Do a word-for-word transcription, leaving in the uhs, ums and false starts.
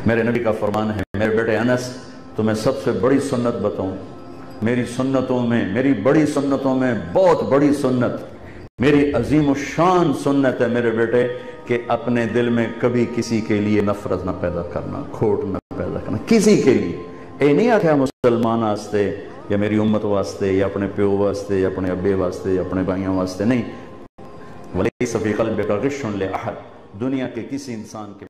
मेरे नबी का फरमान है, मेरे बेटे अनस तुम्हें सबसे बड़ी सुन्नत बताऊं, मेरी सुन्नतों में, मेरी बड़ी सुन्नतों में बहुत बड़ी सुन्नत, मेरी अजीम शान सुन्नत है मेरे बेटे कि अपने दिल में कभी किसी के लिए नफरत ना पैदा करना, खोट ना पैदा करना किसी के लिए। ये नहीं आख्या मुसलमान वास्ते या मेरी उम्मत वास्ते या अपने प्यो वास्ते या अपने अब्बे वास्ते या अपने भाइयों वास्ते, नहीं। वलैसा फ़ी क़ल्बिका ग़िश्शुन लिअहद, दुनिया के किसी इंसान के